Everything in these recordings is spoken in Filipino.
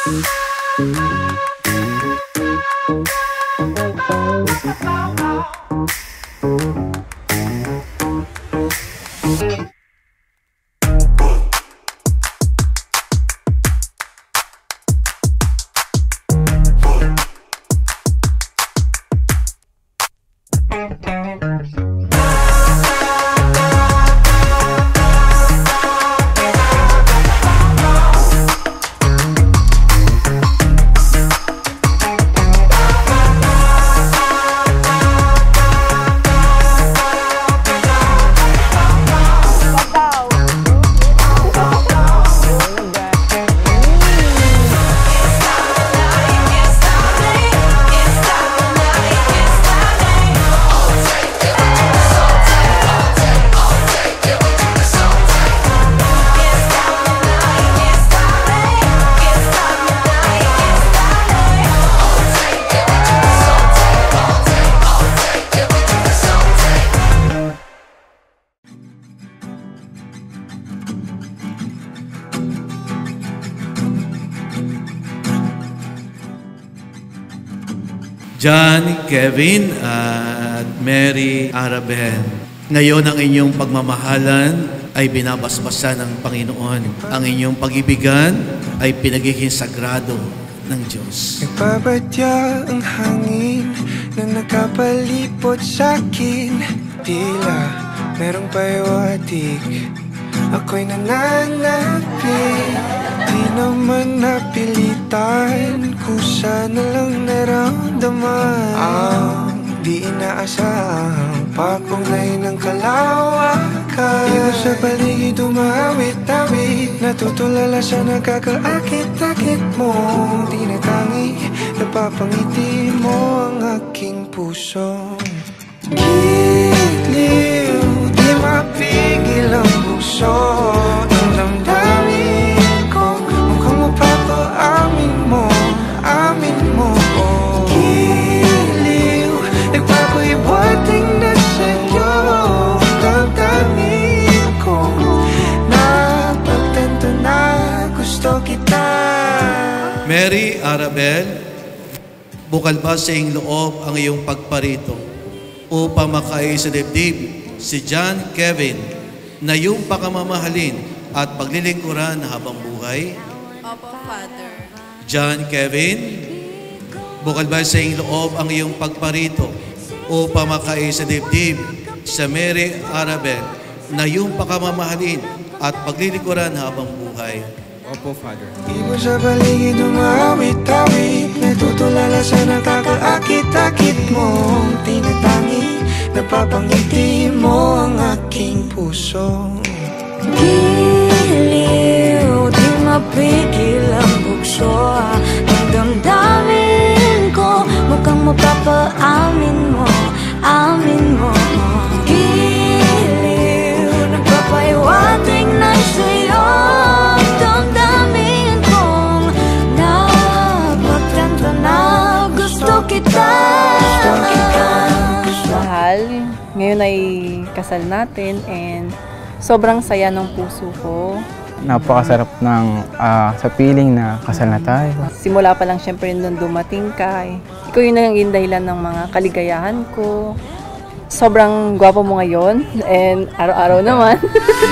John, Kevin, at Mary Arabel. Ngayon ang inyong pagmamahalan ay binabasbasan ng Panginoon. Ang inyong pag-ibigan ay pinagiging sagrado ng Diyos. Nagbabadya ang hangin na nakapalipot sa'kin. Tila merong pahiwatig, ako'y nananapit. Di naman napilitan, kusa na lang naramdaman ang di inaasahang papunay ng kalawakan. Ikaw sa paligid umawit-awit, natutulala sa nakakaakit-akit mo. Di na tangi, napapangiti mo ang aking puso. Giliw, di mapigil ang puso. Ang damdamin ko, mukhang mapapaamin mo, amin mo. Giliw, nagpapahiwating na sa'yo. Ang damdamin ko, napagtanto na gusto kita. Mary Arabel, bukal ba sa iyong loob ang iyong pagparito upang makaay sa dibdib si John Kevin na iyong pakamamahalin at paglilingkuran habang buhay? Opo, Father. John Kevin, bukal ba sa iyong loob ang iyong pagparito upang makaay sa dibdib sa Mary Arabel na iyong pakamamahalin at paglilingkuran habang buhay? Opo, Father. Iba sa paligid umawit-awit, natutulala sa nakakaakit-akit mo. Tinatangi, napapangiti mo ang aking puso. Giliw, di mapigil ang bukso. Ang damdamin ko, mukhang mapapaamin mo, amin mo. Giliw, nagpapahiwating na sa'yo. Damdamin kong napagtanto na gusto kita. Mahal, ngayon ay kasal natin and sobrang saya ng puso ko. Napakasarap ng sa feeling na kasal na tayo. Simula pa lang syempre nung dumating ka, ikaw yun ang dahilan ng mga kaligayahan ko. Sobrang gwapo mo ngayon and araw-araw naman.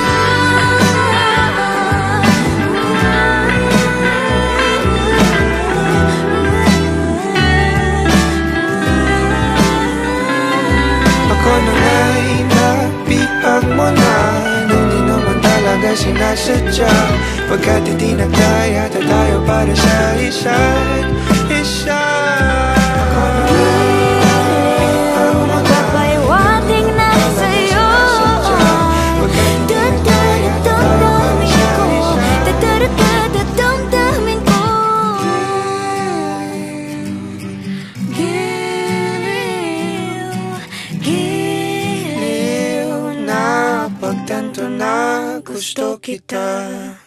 Ako na nga'y napihag mo na, nang di naman talaga sinasadya. Pagkat itinagdaya tayo para sa isa't isa. Ako na nga'y Papahiwating na sa'yo. Damdamin ko, giliw, napagtanto na gusto kita.